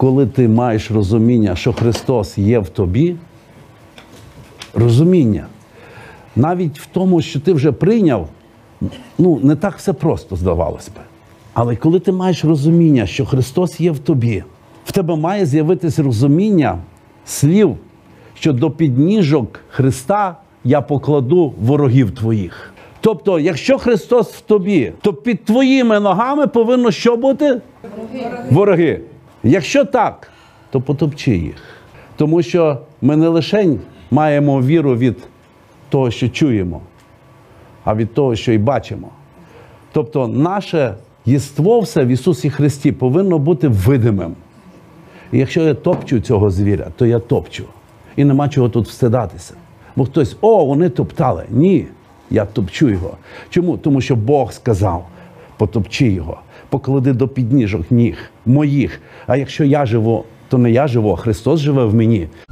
коли ти маєш розуміння, що Христос є в тобі, розуміння, навіть в тому, що ти вже прийняв, не так все просто, здавалось би. Але коли ти маєш розуміння, що Христос є в тобі, в тебе має з'явитись розуміння слів, що до підніжок Христа я покладу ворогів твоїх. Тобто, якщо Христос в тобі, то під твоїми ногами повинно що бути? Вороги. Якщо так, то потопчи їх. Тому що ми не лише маємо віру від того, що чуємо, а від того, що і бачимо. Тобто, наше єство все в Ісусі Христі повинно бути видимим. І якщо я топчу цього звіря, то я топчу. І нема чого тут встидатися. Бо хтось, вони топтали. Ні, я топчу його. Чому? Тому що Бог сказав, потопчи його, поклади до підніжок ніг моїх. А якщо я живу, то не я живу, а Христос живе в мені.